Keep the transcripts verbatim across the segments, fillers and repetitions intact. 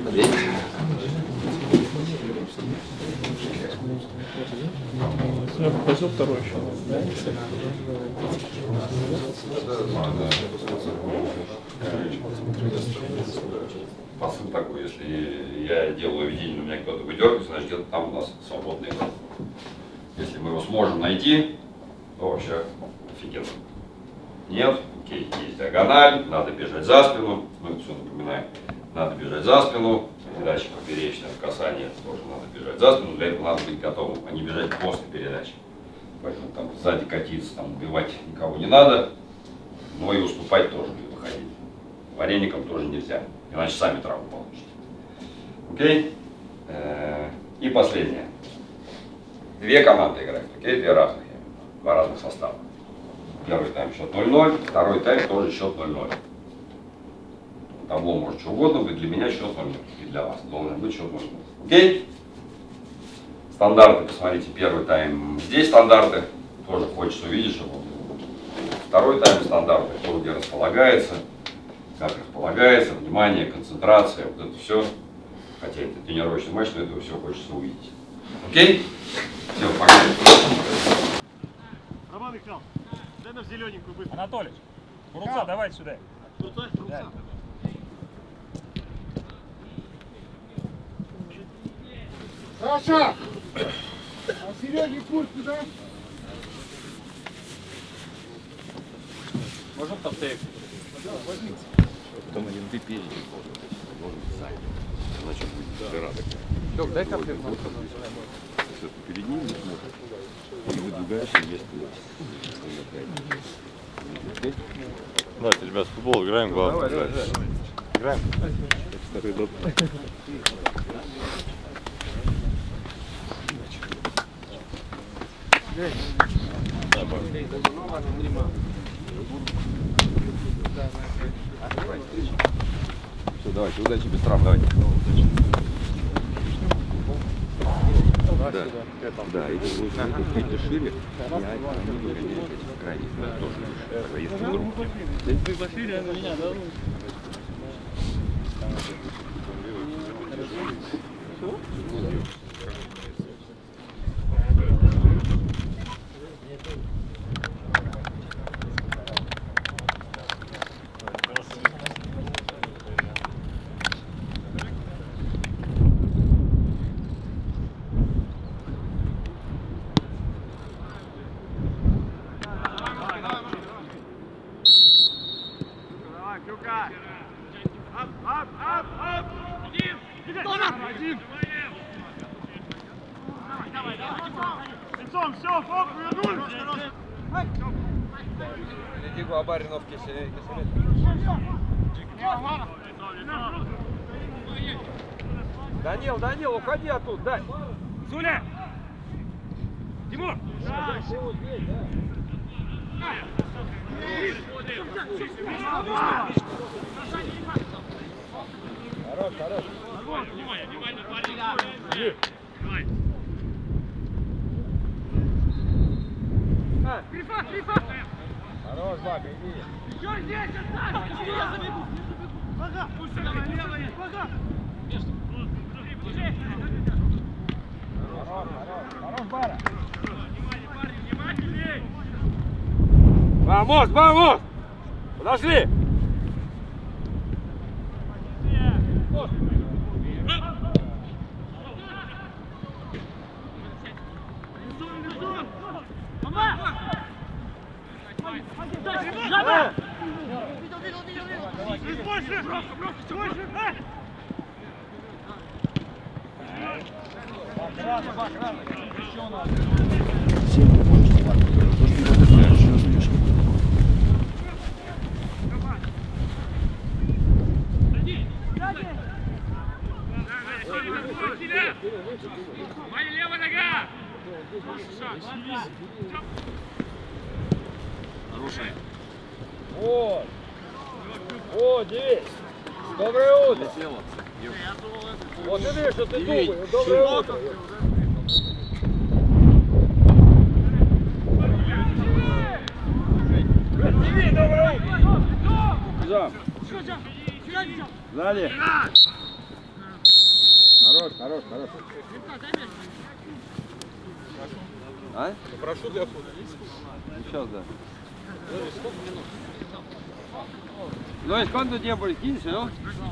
Пойдет второй еще. Посыл такой, если я делаю видение, у меня кто-то выдергивается, значит где-то там у нас свободный ход. Если мы его сможем найти, то вообще офигенно. Нет, окей, есть диагональ, надо бежать за спину, ну это все напоминаем, надо бежать за спину, передача поперечная, в касании тоже надо бежать за спину, для этого надо быть готовым, а не бежать после передачи. Поэтому там сзади катиться, там убивать никого не надо, но и уступать тоже не выходить. Вареникам тоже нельзя, иначе сами травму получите. Окей? И последнее. Две команды играют, окей? Две разных, два разных состава. Первый тайм счет ноль ноль, второй тайм тоже счет ноль ноль. Табло может что угодно быть, для меня счет ноль ноль. И для вас должен быть счет ноль ноль. Окей? Стандарты, посмотрите, первый тайм здесь стандарты. Тоже хочется увидеть, чтобы второй тайм стандарты, кто где располагается, как располагается, внимание, концентрация, вот это все. Хотя это тренировочный матч, но этого все хочется увидеть. Окей? Все, погнали. Роман Михайлович, дай нам зелененькую быстро. Анатолий, Куруца, давай сюда. Круца, Круца. Саша! А Сереге путь туда? Можем повторить? Потом один ты перед должен быть сзади. Иначе будет дыра такая. Лёг, дай каплю. Если ты перед ним не смотришь, и выдвигаешься, если ты. Давайте, ребят, в футбол играем, главное. Давай, давай, давай. Играем. Второй доп. Все, давайте, удачи без травм, давайте. Да, да, и ты будешь выйти шире, я не выгоняю этих крайних, но тоже выше. Если вдруг... Ты пошире, а на меня, да? Бариновки сидеть. Данил, Данил, уходи оттуда, дай. Зуля! Тимур! Хорош, хорош. Внимание, внимание, парень. Давай. Крифа, крифа! Хорош, Бака, иди. Еще здесь, оставь! Я забегу! Ага! Пусть левая, левая! Ага! Хорош, хорош, хорош, Бара. Внимание, парни, внимательней! Вамос, вамос! Подошли! Моя левая нога! Нарушай. Вот. Вот, дивись. Доброе утро. Вот ты видишь, что ты думаешь. Доброе утро. Иди, доброе утро. Бежам. Сзади. Хорош, хорош, хорош. А? Прошу для фото. Сейчас, да. Ну, es cuánto tiempo? quince, ¿no?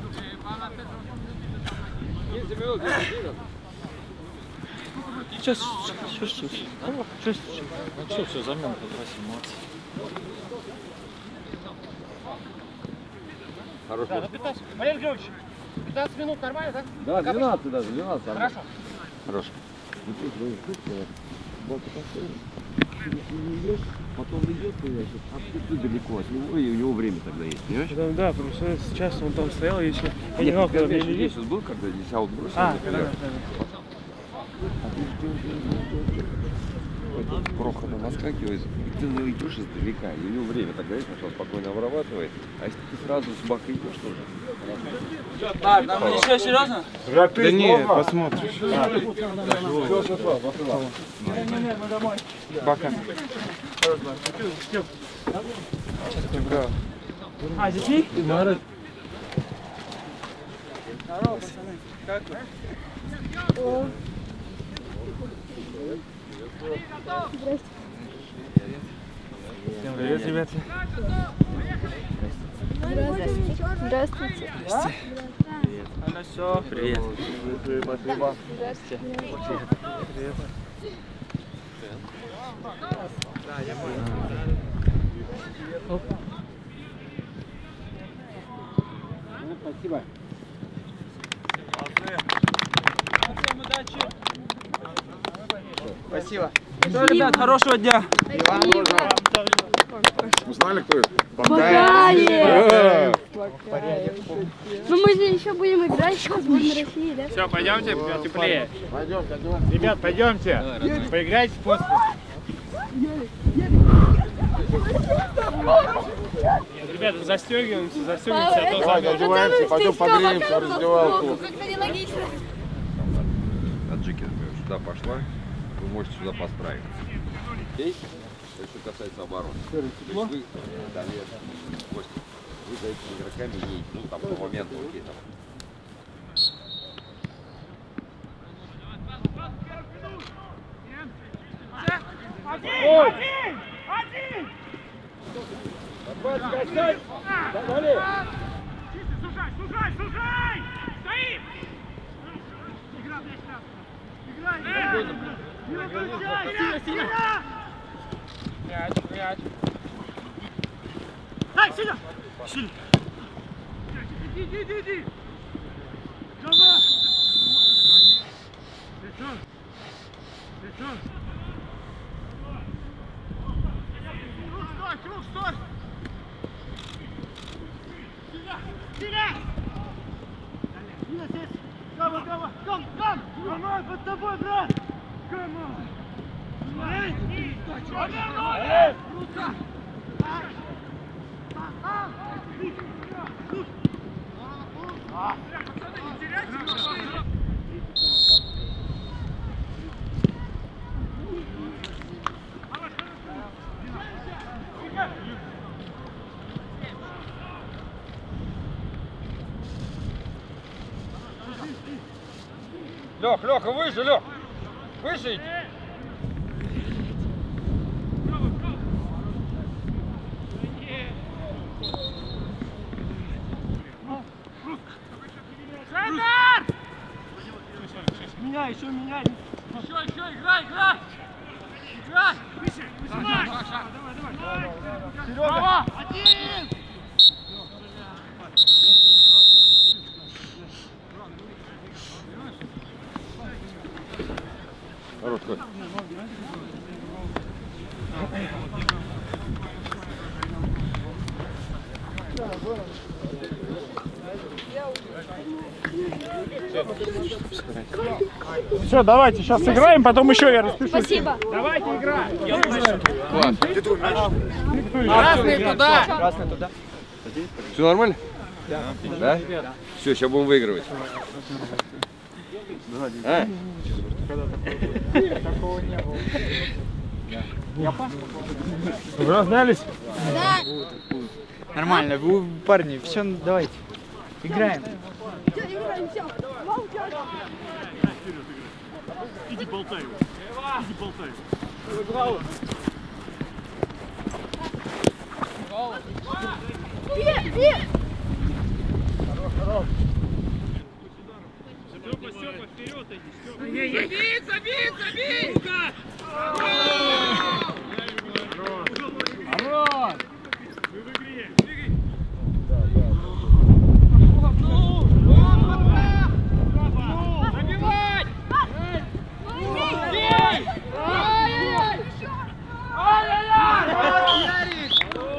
quince минут, десять минут. Сейчас, сейчас, сейчас. Сейчас, сейчас. Ну что, все, замен по два семнадцать. Хорош. Да, на пятнадцать. Валерий Георгиевич, пятнадцать минут нормально, да? Да, двенадцать даже, двенадцать. Хорошо. Хорош. Потом идет, а ты далеко от него, и у него время тогда есть, понимаешь? Да, да, просто сейчас он там стоял, еще... Я не Нет, знал, когда конечно, мне здесь вот был, когда здесь аут бросил. А, например. да, да, Вот Прохоров наскакивает, и ты на него идешь издалека, и у него время тогда есть, что он спокойно обрабатывает. А если ты сразу с бака идешь, тоже. А, там еще серьезно? да не, посмотришь. Пока. А, детей? Здорово, пацаны. Как вы? Всем привет, ребята. Здравствуйте. Здрасте. Ну все, привет. Спасибо. Здрасте. Привет. Да, я понял. Оп. Ну, спасибо. Всем удачи. Спасибо. Все, ребят, хорошего дня. Узнали, кто это? Багаев! Ну мы же еще будем играть с сборной России, да? Все, пойдемте, теплее. Пойдем, пойдем. Ребят, пойдемте. Поиграйте после. Ребята, застегиваемся, застегиваемся, а то Давайте одеваемся, пойдем погреемся в раздевалку. Как-то нелогично. Таджики, например, сюда пошла, вы можете сюда подстраиваться. Окей? То есть, что касается обороны. То есть вы, да, нет, Костя, вы за этими игроками не, ну там по моменту, окей, там. Один! Один! Один! Сужай, сужай, сужай! Стоим! Игра, блядь, игра! Играй! Не выключай! Сильно, сильно! Мяч, мяч. Дай, сильно! Сильно! Иди, иди, иди, иди! Давай! Плечо! Плечо! Круг стой, круг стой! Сильно! Сильно! Сильно здесь! Давай, давай! Ком, ком! Камон, под тобой, брат! Камон! Эй! Рука! Лех, Леха, выше, Лех. Выше иди. Центр! Меняй, еще меняй. Еще, еще, играй, играй! Играй! Выше, выжимай! Давай, давай. Серега! Один! Хорош, Кость. Все, давайте, сейчас сыграем, потом еще я распишу. Спасибо. Давайте играй! Красный туда. Красный туда. Все нормально? Да. Да? Все, сейчас будем выигрывать. А? Вы разнялись? Да. Нормально, вы парни, все, давайте. Играем. Все, играем, все. Иди болтай его. Иди болтай его. Бей, бей. Степа, Степа, вперед иди, Степа. Забей, забей, забей! Рука! Хорош! Мы в игре. Забивай! Бей! Ай-яй-яй! Ай-яй-яй!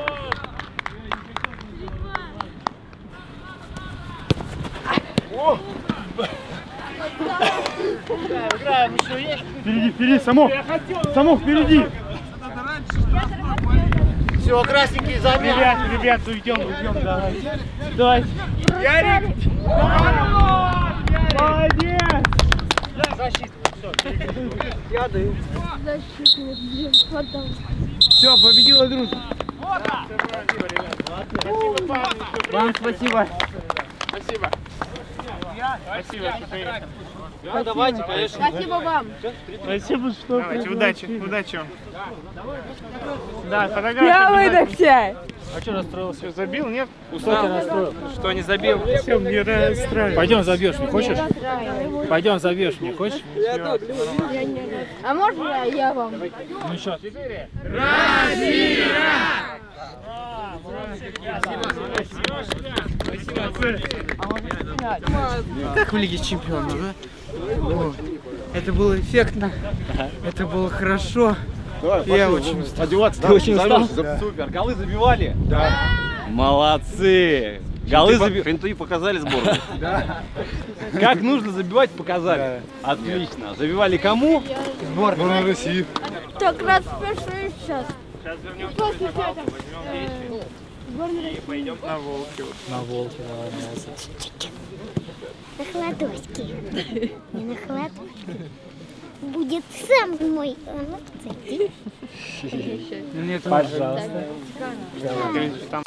Играем, еще есть? Впереди, впереди, Самух! Самух, впереди! Все, красненький замен. Ребят, ребят, уйдем, уйдем, давайте. Давайте. Ярик! Молодец! Я даю. Защитник, блин, хватал. Все, победила дружба. Спасибо, ребят. Спасибо, парни. Вам спасибо. Спасибо. Спасибо, что приехали. Да, давайте, конечно. Спасибо вам. Спасибо, что Давайте, удачи, удачи вам. Да, фотография. Я обязательно. выдохся. А что расстроился? Забил, нет? Что тебя расстроил? Что, не забил? Все, мне расстроил. Пойдем забьешь, не хочешь? Пойдем забьешь, не хочешь? А можно я вам? Ну что? Как в Лиге Чемпионов, да? О, это было эффектно, это было хорошо. Я очень устал. Одеваться, Ты очень устал? Супер. Голы забивали? Да. Молодцы. Голы забивали. Финты показали сборную. Да. Как нужно забивать, показали. Отлично. Забивали кому? Сборная России. Так раз впервые сейчас. Сейчас вернем. После этого. Сборная России. Пойдем на волки. На волки, давай, молодцы. На холодочке. Не на холодочке. Будет сам мой аннотаций. Нет, Пожалуйста. Там